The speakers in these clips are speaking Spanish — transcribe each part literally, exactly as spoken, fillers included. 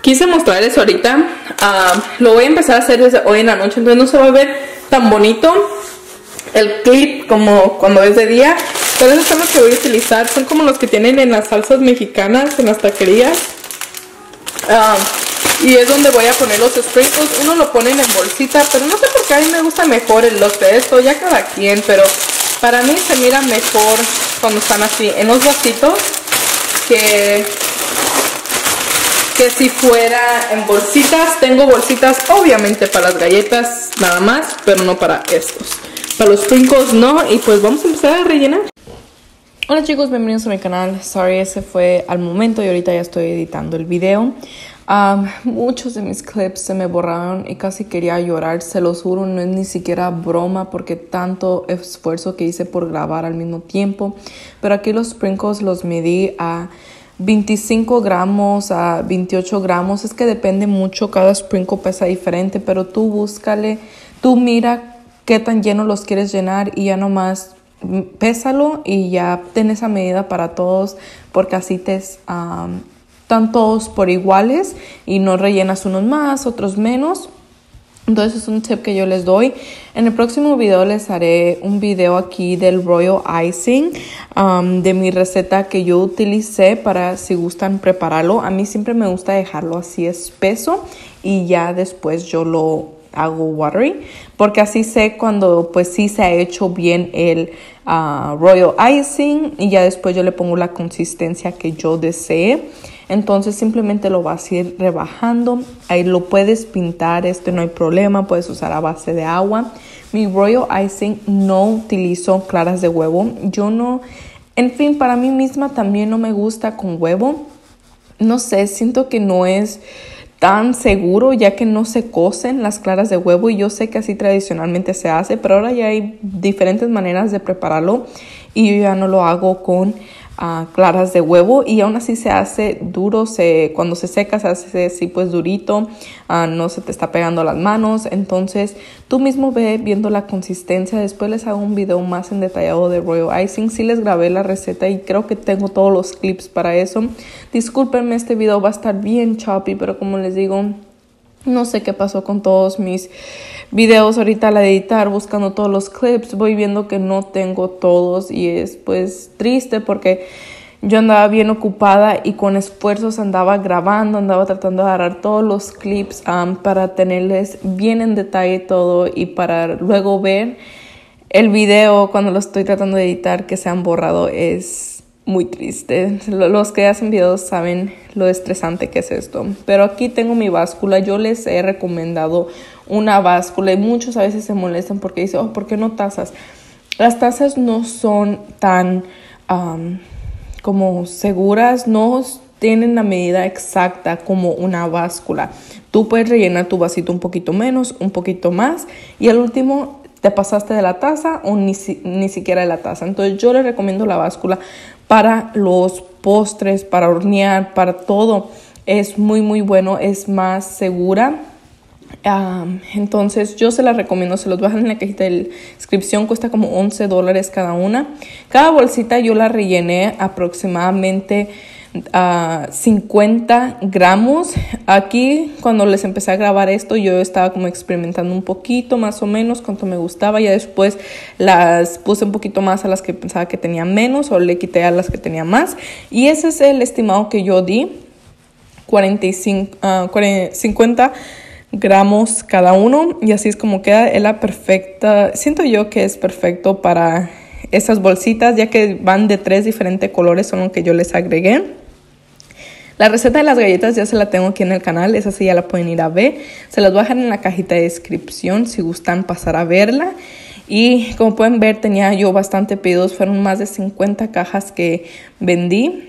quise mostrarles ahorita. Uh, lo voy a empezar a hacer desde hoy en la noche, entonces no se va a ver tan bonito el clip como cuando es de día. Pero esos son los que voy a utilizar. Son como los que tienen en las salsas mexicanas, en las taquerías. Uh, y es donde voy a poner los sprinkles. Uno lo ponen en bolsita, pero no sé por qué a mí me gusta mejor el look de esto. Ya cada quien, pero para mí se mira mejor cuando están así en los vasitos que... que si fuera en bolsitas. Tengo bolsitas obviamente para las galletas nada más, pero no para estos. Para los sprinkles no. Y pues vamos a empezar a rellenar. Hola chicos, bienvenidos a mi canal. Sorry, ese fue al momento y ahorita ya estoy editando el video. Um, muchos de mis clips se me borraron y casi quería llorar, se los juro, no es ni siquiera broma porque tanto esfuerzo que hice por grabar al mismo tiempo. Pero aquí los sprinkles los medí a veinticinco gramos a veintiocho gramos. Es que depende mucho, cada sprinkle pesa diferente, pero tú búscale, tú mira qué tan lleno los quieres llenar y ya nomás pésalo y ya ten esa medida para todos, porque así te um, están todos por iguales y no rellenas unos más, otros menos. Entonces es un tip que yo les doy. En el próximo video les haré un video aquí del Royal Icing, um, de mi receta que yo utilicé para si gustan prepararlo. A mí siempre me gusta dejarlo así espeso y ya después yo lo hago watery, porque así sé cuando pues sí se ha hecho bien el uh, Royal Icing y ya después yo le pongo la consistencia que yo desee. Entonces simplemente lo vas a ir rebajando. Ahí lo puedes pintar, este no hay problema, puedes usar a base de agua. Mi Royal Icing no utilizo claras de huevo. Yo no, en fin, para mí misma también no me gusta con huevo. No sé, siento que no es tan seguro ya que no se cocen las claras de huevo y yo sé que así tradicionalmente se hace, pero ahora ya hay diferentes maneras de prepararlo y yo ya no lo hago con uh, claras de huevo y aún así se hace duro, se, cuando se seca se hace así pues durito, uh, no se te está pegando las manos. Entonces tú mismo ve viendo la consistencia. Después les hago un video más en detallado de Royal Icing. Sí les grabé la receta y creo que tengo todos los clips para eso. Discúlpenme, este video va a estar bien choppy, pero como les digo, no sé qué pasó con todos mis videos ahorita al editar, buscando todos los clips, voy viendo que no tengo todos y es pues triste porque yo andaba bien ocupada y con esfuerzos andaba grabando, andaba tratando de agarrar todos los clips um, para tenerles bien en detalle todo y para luego ver el video cuando lo estoy tratando de editar que se han borrado. Es muy triste. Los que hacen videos saben lo estresante que es esto. Pero aquí tengo mi báscula. Yo les he recomendado una báscula y muchos a veces se molestan porque dicen, oh, ¿por qué no tazas? Las tazas no son tan um, como seguras, no tienen la medida exacta como una báscula. Tú puedes rellenar tu vasito un poquito menos, un poquito más y al último te pasaste de la taza o ni, ni siquiera de la taza. Entonces yo les recomiendo la báscula para los postres, para hornear, para todo. Es muy muy bueno, es más segura. Um, entonces yo se la recomiendo, se los voy a dejar en la cajita de descripción. Cuesta como once dólares cada una. Cada bolsita yo la rellené aproximadamente Uh, cincuenta gramos. Aquí cuando les empecé a grabar esto yo estaba como experimentando un poquito más o menos cuánto me gustaba, ya después las puse un poquito más a las que pensaba que tenía menos o le quité a las que tenía más y ese es el estimado que yo di, cuarenta y cinco, uh, cuarenta, cincuenta gramos cada uno y así es como queda. Es la perfecta, siento yo que es perfecto para esas bolsitas ya que van de tres diferentes colores, son lo que yo les agregué. La receta de las galletas ya se la tengo aquí en el canal, esa sí ya la pueden ir a ver. Se las voy a dejar en la cajita de descripción si gustan pasar a verla. Y como pueden ver tenía yo bastante pedidos, fueron más de cincuenta cajas que vendí.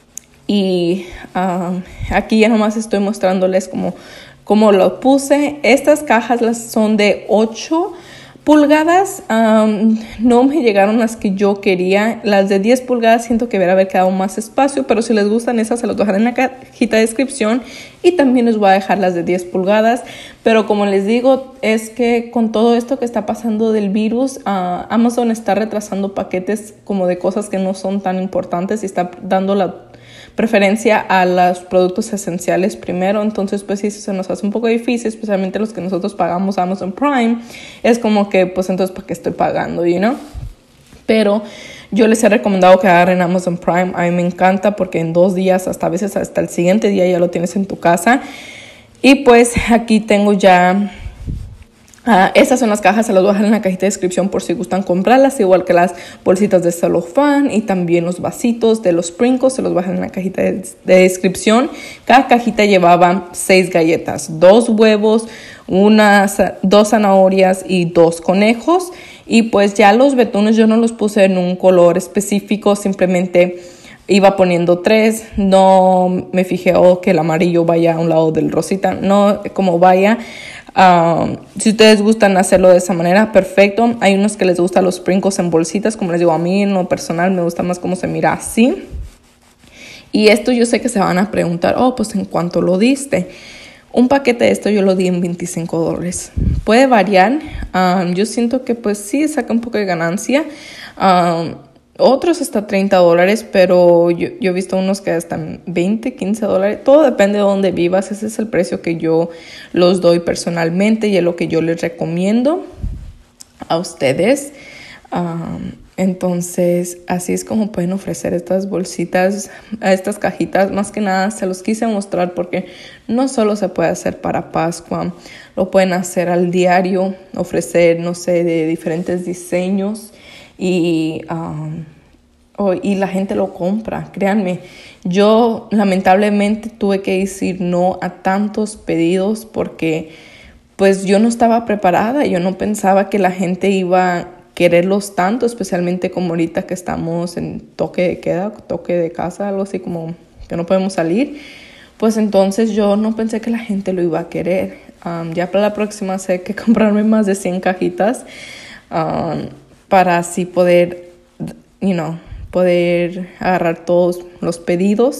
Y um, aquí ya nomás estoy mostrándoles cómo, cómo lo puse. Estas cajas las son de ocho pulgadas, um, no me llegaron las que yo quería. Las de diez pulgadas siento que debería haber quedado más espacio, pero si les gustan esas se las voy a dejar en la cajita de descripción y también les voy a dejar las de diez pulgadas. Pero como les digo, es que con todo esto que está pasando del virus, uh, Amazon está retrasando paquetes como de cosas que no son tan importantes y está dando la preferencia a los productos esenciales primero. Entonces pues sí, se nos hace un poco difícil, especialmente los que nosotros pagamos Amazon Prime. Es como que pues entonces ¿para qué estoy pagando? You know? Pero yo les he recomendado que agarren Amazon Prime. A mí me encanta porque en dos días, hasta a veces hasta el siguiente día ya lo tienes en tu casa. Y pues aquí tengo ya... Uh, estas son las cajas, se las voy a dejar en la cajita de descripción por si gustan comprarlas, igual que las bolsitas de celofán y también los vasitos de los sprinkles, se los voy a dejar en la cajita de, de descripción. Cada cajita llevaba seis galletas, dos huevos, unas, dos zanahorias y dos conejos. Y pues ya los betunes yo no los puse en un color específico, simplemente iba poniendo tres. No me fijé oh, que el amarillo vaya a un lado del rosita, no, como vaya. Um, si ustedes gustan hacerlo de esa manera, perfecto. Hay unos que les gustan los sprinkles en bolsitas, como les digo, a mí en lo personal me gusta más cómo se mira así. Y esto yo sé que se van a preguntar, oh, pues ¿en cuánto lo diste? Un paquete de esto yo lo di en veinticinco dólares. Puede variar. Um, yo siento que pues sí saca un poco de ganancia. Um, otros hasta treinta dólares, pero yo, yo he visto unos que hasta veinte, quince dólares. Todo depende de dónde vivas. Ese es el precio que yo los doy personalmente y es lo que yo les recomiendo a ustedes. Um, entonces, así es como pueden ofrecer estas bolsitas, estas cajitas. Más que nada, se los quise mostrar porque no solo se puede hacer para Pascua, lo pueden hacer al diario, ofrecer, no sé, de diferentes diseños. Y, um, oh, y la gente lo compra, créanme. Yo lamentablemente tuve que decir no a tantos pedidos porque pues yo no estaba preparada. Yo no pensaba que la gente iba a quererlos tanto, especialmente como ahorita que estamos en toque de queda, toque de casa, algo así como que no podemos salir. Pues entonces yo no pensé que la gente lo iba a querer. Um, ya para la próxima sé que comprarme más de cien cajitas. Um, para así poder, you know, poder agarrar todos los pedidos.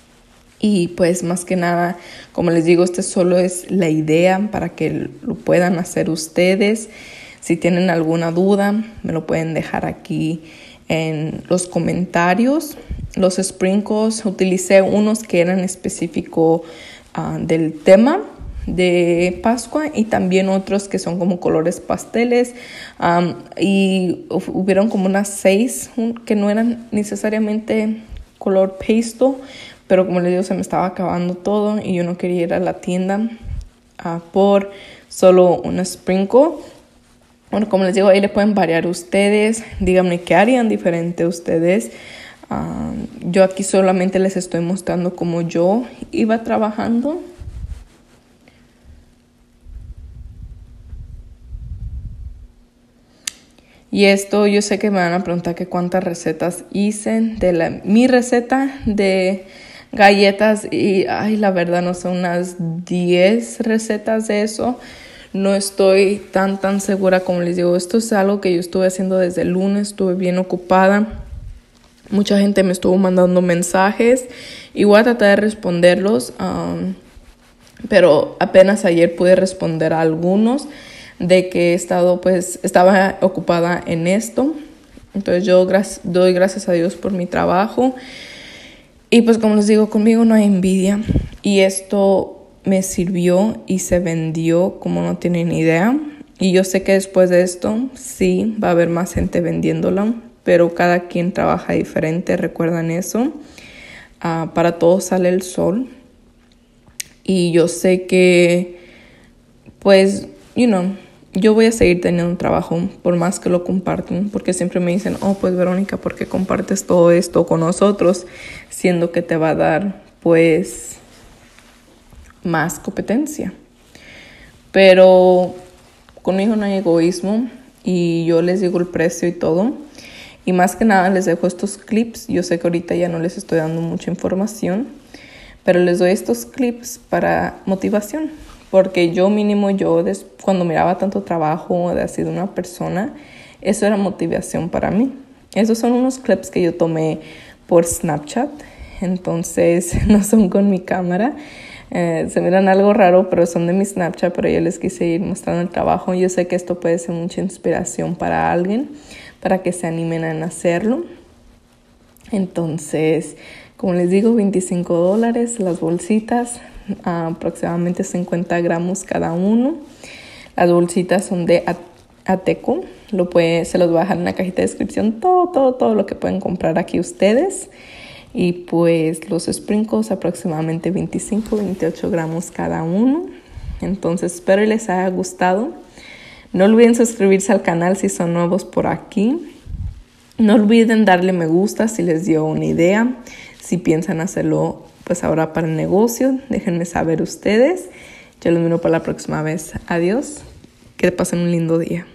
Y pues más que nada, como les digo, este solo es la idea para que lo puedan hacer ustedes. Si tienen alguna duda, me lo pueden dejar aquí en los comentarios. Los sprinkles, utilicé unos que eran específicos uh, del tema de Pascua y también otros que son como colores pasteles. Um, y hubieron como unas seis que no eran necesariamente color pasto, pero como les digo, se me estaba acabando todo y yo no quería ir a la tienda uh, por solo un sprinkle. Bueno, como les digo, ahí le pueden variar ustedes. Díganme qué harían diferente ustedes. Uh, yo aquí solamente les estoy mostrando cómo yo iba trabajando. Y esto yo sé que me van a preguntar que cuántas recetas hice de la, mi receta de galletas. Y ay, la verdad no son unas diez recetas de eso. No estoy tan tan segura, como les digo. Esto es algo que yo estuve haciendo desde el lunes. Estuve bien ocupada. Mucha gente me estuvo mandando mensajes. Y voy a tratar de responderlos. Um, pero apenas ayer pude responder a algunos. De que he estado, pues, estaba ocupada en esto. Entonces yo gra- doy gracias a Dios por mi trabajo. Y pues como les digo, conmigo no hay envidia. Y esto me sirvió y se vendió como no tienen idea. Y yo sé que después de esto, sí, va a haber más gente vendiéndola. Pero cada quien trabaja diferente, recuerdan eso. Uh, para todos sale el sol. Y yo sé que, pues, you know, yo voy a seguir teniendo un trabajo por más que lo compartan, porque siempre me dicen, oh, pues Verónica, ¿por qué compartes todo esto con nosotros? Siendo que te va a dar, pues, más competencia. Pero conmigo no hay egoísmo y yo les digo el precio y todo. Y más que nada les dejo estos clips. Yo sé que ahorita ya no les estoy dando mucha información, pero les doy estos clips para motivación. Porque yo mínimo, yo des, cuando miraba tanto trabajo de así de una persona, eso era motivación para mí. Esos son unos clips que yo tomé por Snapchat. Entonces no son con mi cámara. Eh, se miran algo raro, pero son de mi Snapchat. Pero yo les quise ir mostrando el trabajo. Yo sé que esto puede ser mucha inspiración para alguien, para que se animen a hacerlo. Entonces Como les digo, veinticinco dólares las bolsitas, uh, aproximadamente cincuenta gramos cada uno. Las bolsitas son de Ateco. Lo puede, se los voy a dejar en la cajita de descripción. Todo, todo, todo lo que pueden comprar aquí ustedes. Y pues los sprinkles aproximadamente veinticinco, veintiocho gramos cada uno. Entonces espero que les haya gustado. No olviden suscribirse al canal si son nuevos por aquí. No olviden darle me gusta si les dio una idea. Si piensan hacerlo pues ahora para el negocio, déjenme saber ustedes. Yo los miro para la próxima vez. Adiós. Que pasen un lindo día.